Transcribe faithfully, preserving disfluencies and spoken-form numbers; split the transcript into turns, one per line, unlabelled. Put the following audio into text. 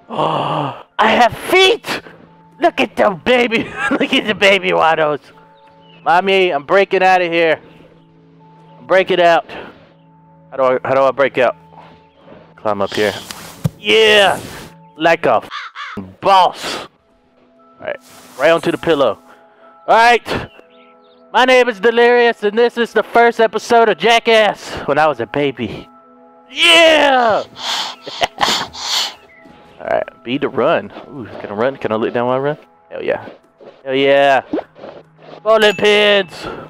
Oh, I have feet! Look at the baby! Look at the baby waddles! Mommy, I'm breaking out of here. I'm breaking out. How do I, how do I break out? Climb up here. Yeah! Like a boss. Alright, right onto the pillow. Alright! My name is Delirious, and this is the first episode of Jackass when I was a baby. Yeah! Alright, B to run. Ooh, can I run? Can I look down while I run? Hell yeah. Hell yeah. Bowling pins!